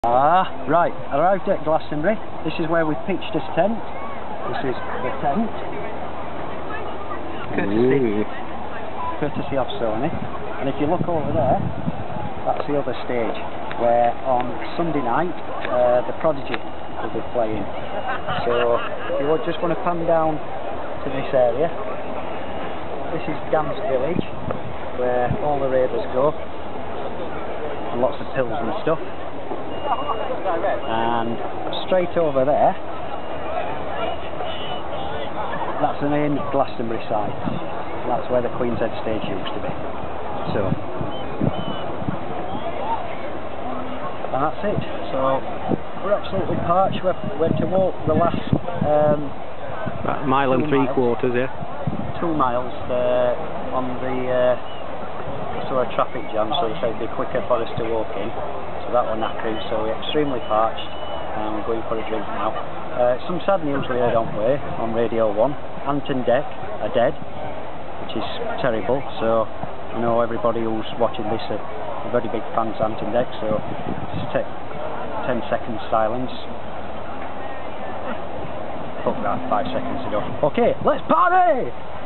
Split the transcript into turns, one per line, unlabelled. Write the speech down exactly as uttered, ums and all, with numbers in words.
Ah, right, arrived at Glastonbury. This is where we pitched this tent. This is the tent. Courtesy, courtesy of Sony. And if you look over there, that's the other stage, where on Sunday night, uh, the Prodigy will be playing. So, if you just want to pan down to this area, this is Dan's village, where all the raiders go, and lots of pills and stuff. And straight over there, that's the main Glastonbury site. That's where the Queen's Head stage used to be. So, and that's it. So, we're absolutely parched. We're, we're to walk the last um,
About a mile and three
miles,
quarters, yeah.
Two miles uh, on the uh, sort of traffic jam, so it'd be quicker for us to walk in. So that one knackered, so we're extremely parched, and we're going for a drink now. Uh, some sad news we heard on way on Radio one. Ant Dec are dead, which is terrible. So I know everybody who's watching this are, are very big fans of Ant Dec. So just take ten seconds silence. Fuck that, five seconds enough. Okay, let's party!